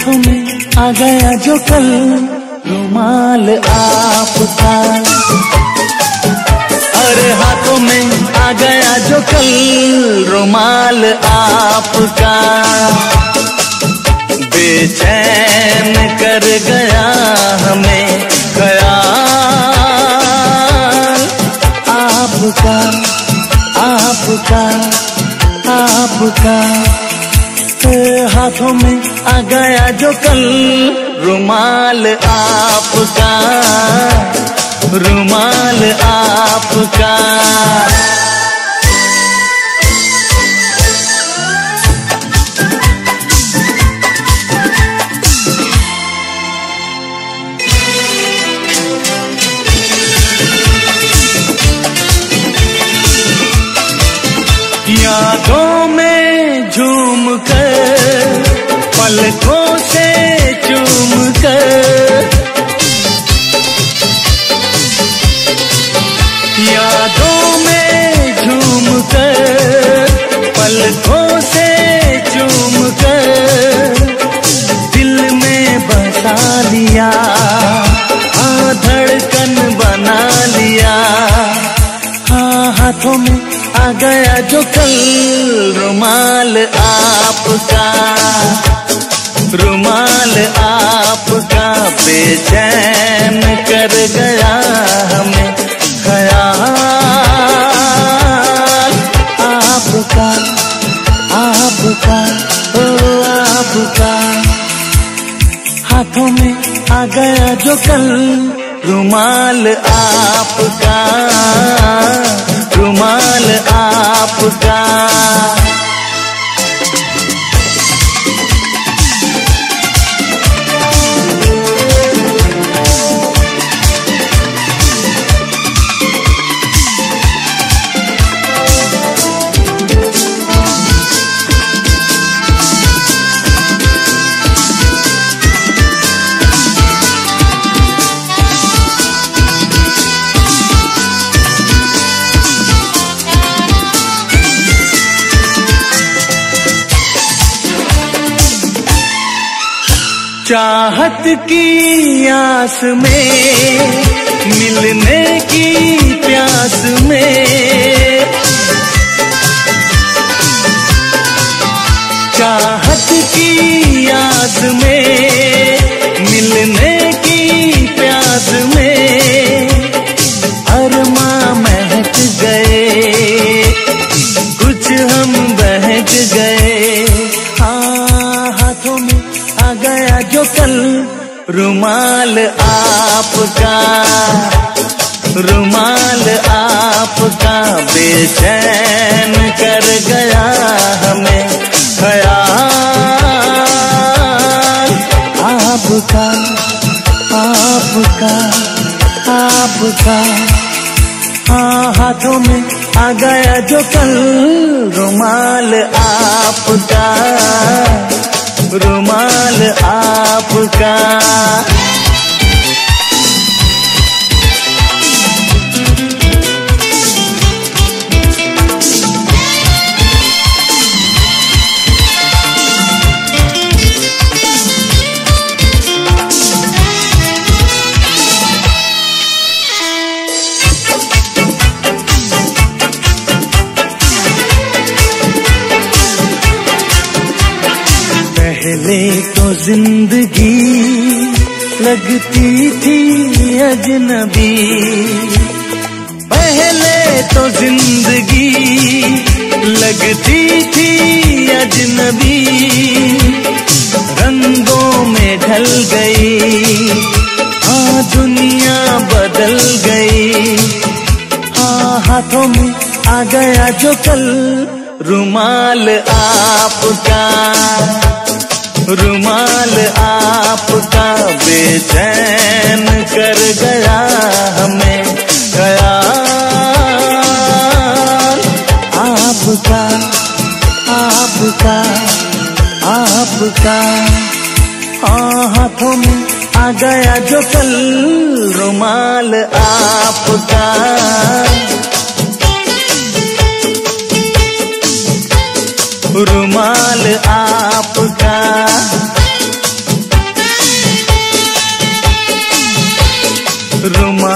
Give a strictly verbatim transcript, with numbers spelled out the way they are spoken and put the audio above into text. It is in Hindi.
हाथों में आ गया जो कल रुमाल आपका। अरे हाथों में आ गया जो कल रुमाल आपका। बेचैन कर गया हमें ख्याल आपका आपका आपका। हाथों में आ गया जो कल रुमाल आपका रुमाल आपका। यादों में झूम कर पलकों से चूम कर, यादों में झूम कर पलकों से चूम कर, दिल में बसा लिया हाँ धड़कन बना लिया। हाँ हाथों में आ गया जो कल रुमाल आपका रुमाल आपका। बेचैन कर गया हमें ख्याल आपका आपका ओ आपका। हाथों में आ गया जो कल रुमाल आपका रुमाल आपका। चाहत की आस में मिलने की प्यास में, चाहत की आस में मिलने की प्यास में, अरमा महक गए कुछ हम बहक गए। हाँ हाथों में आ गया जो कल रुमाल आपका रुमाल आपका। बेचैन कर गया हमें ख्याल आपका आपका आपका। हाँ हाथों में आ गया जो कल रुमाल आपका रुमाल आपका। पहले तो जिंदगी लगती थी अजनबी, पहले तो जिंदगी लगती थी अजनबी। रंगों में ढल गई हाँ दुनिया बदल गई। हाँ हाथों में आ गया जो कल रुमाल आपका रुमाल आपका। बेचैन कर गया हमें ख्याल आपका आपका आपका। हाँ हाथों में आ गया जो कल रुमाल आपका रुमाल आपका रुमाल